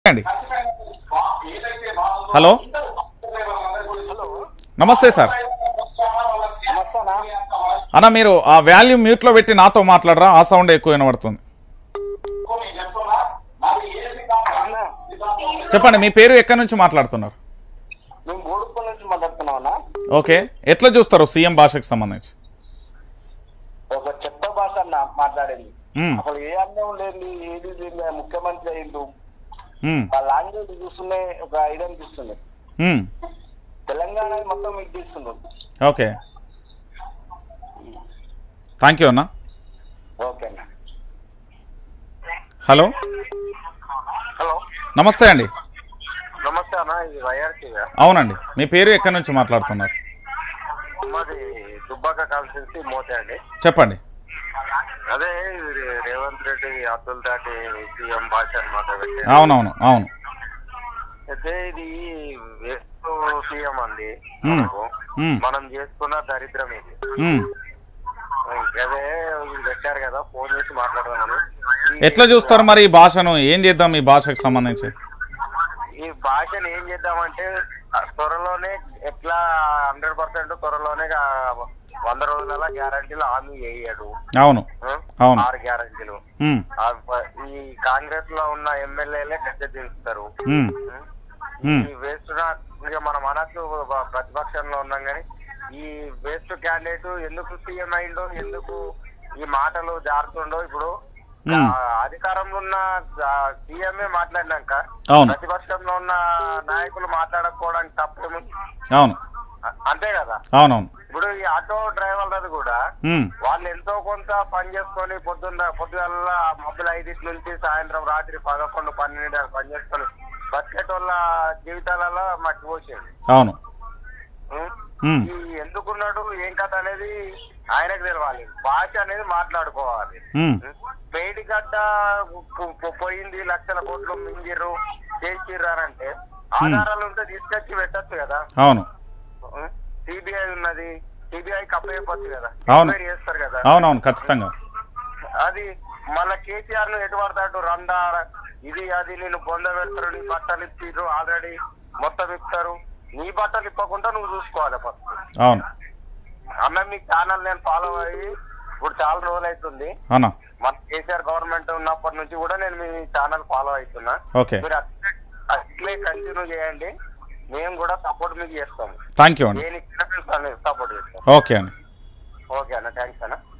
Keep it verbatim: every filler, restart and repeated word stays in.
అండి హలో నమస్తే సార్ అన్న మీరు ఆ వాల్యూమ్ మ్యూట్ లో పెట్టి నాతో మాట్లాడరా ఆ సౌండ్ ఎక్కువ వినబడుతుంది చెప్పండి మీ పేరు ఎక్కడి నుంచి మాట్లాడుతున్నారు ఓకే ఎట్లా చూస్తారు సీఎం భాషకు సంబంధించి ఒక చెత్త భాష అన్న మాట్లాడేది అసలు ఏ అర్థం లేదు ఏది లేదు ముఖ్యమంత్రి అయిండు ఆ లాంగ్వేజ్ చూస్తూనే ఒక ఐడియా అనిపిస్తుంది తెలంగాణ మొత్తం మీకు తీస్తుంది ఓకే థ్యాంక్ యూ అన్న ఓకే అన్న హలో హలో నమస్తే అండి నమస్తే అన్న ఇది వైఆర్సీ అవునండి మీ పేరు ఎక్కడి నుంచి మాట్లాడుతున్నారు మాది దుబ్బాక కాన్స్టిట్యున్సీ మోతే అండి చెప్పండి అదే రేవంత్ రెడ్డి అబ్దుల్ దాటి సీఎం భాష అనమాట అవునవును అవును అయితే ఇది వేస్ట్ సీఎం అండి మనం చేసుకున్న దరిద్రం ఇది అదే పెట్టారు కదా ఫోన్ చేసి మాట్లాడదామని ఎట్లా చూస్తారు మరి ఈ భాషను ఏం చేద్దాం ఈ భాషకు సంబంధించి ఈ భాషను ఏం చేద్దామంటే త్వరలోనే ఎట్లా హండ్రెడ్ పర్సెంట్ త్వరలోనే వంద రోజుల గ్యారంటీలు హామీ వేయడు అవును అవును ఆరు గ్యారంటీలు ఈ కాంగ్రెస్ లో ఉన్న ఎమ్మెల్యేలే పెద్ద దించుతారు ఈ వేస్ట్ మనం అనొచ్చు ప్రతిపక్షంలో ఉన్నాం కానీ ఈ వేస్ట్ క్యాండిడేట్ ఎందుకు సీఎం అయిండో ఎందుకు ఈ మాటలు జారుతుండో ఇప్పుడు అధికారంలో ఉన్న సీఎంఏ మాట్లాడినాక ప్రతిపక్షంలో ఉన్న నాయకులు మాట్లాడకపోవడానికి తప్పేముంది అవును అంతే కదా అవునవును ఇప్పుడు ఈ ఆటో డ్రైవర్లది కూడా వాళ్ళు ఎంతో కొంత పని చేసుకొని పొద్దున్న పొద్దుగల మబ్బుల ఐదింటి నుంచి సాయంత్రం రాత్రి పదకొండు పన్నెండు పని చేసుకొని బతికేటోళ్ళ జీవితాలలో మట్టి పోసేది అవును ఈ ఎందుకున్నాడు ఏం కథ అనేది ఆయనకు తెలవాలి భాష అనేది మాట్లాడుకోవాలి పేడిగడ్డ పోయింది లక్షల కోట్లు మింగిర్రు చేసిర్రు అని అంటే ఆధారాలు ఉంటే తీసుకొచ్చి పెట్టచ్చు కదా అవును సిబిఐ ఉన్నది సిబిఐ కప్పైపోతుంది కదా చేస్తారు కదా అవునవును ఖచ్చితంగా అది మళ్ళా కేసీఆర్ ను ఎటు పడతాడు రండా ఇది అది నేను బొంద పెడతారు నీ బట్టలు ఇచ్చిర్రు ఆల్రెడీ మొత్తం ఇస్తారు నీ బట్టలు ఇప్పకుండా నువ్వు చూసుకోవాలి ఫస్ట్ అవును అన్న మీ ఛానల్ నేను ఫాలో అయ్యి ఇప్పుడు చాలా రోజులు అవుతుంది మన కేసీఆర్ గవర్నమెంట్ ఉన్నప్పటి నుంచి కూడా నేను మీ ఛానల్ ఫాలో అవుతున్నా మీరు అట్లే కంటిన్యూ చేయండి మేము కూడా సపోర్ట్ మీకు చేస్తాము థ్యాంక్ యూ అండి సపోర్ట్ చేస్తాం ఓకే అండి ఓకే అన్న థ్యాంక్స్ అన్న